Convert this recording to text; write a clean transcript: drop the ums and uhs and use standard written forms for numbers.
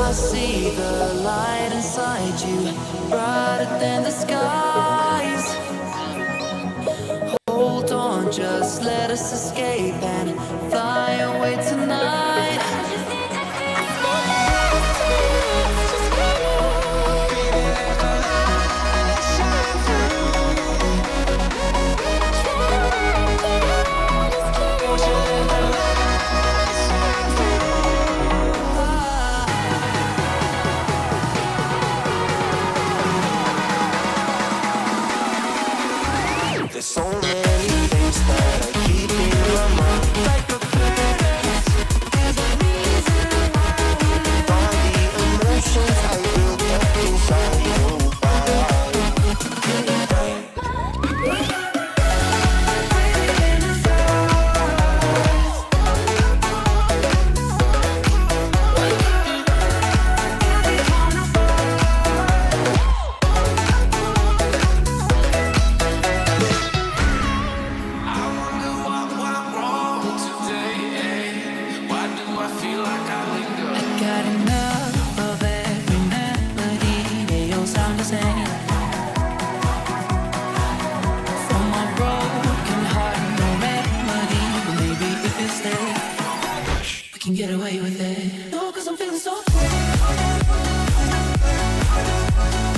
I see the light inside you, brighter than the skies. Hold on, just let us escape and fly away tonight. There's so many things that I keep in my mind, like the past. There's a reason all the emotions I built up inside your body. Got enough of every melody, they all sound the same. From my broken heart, no remedy, but maybe if you stay, we can get away with it. No, 'cause I'm feeling so free.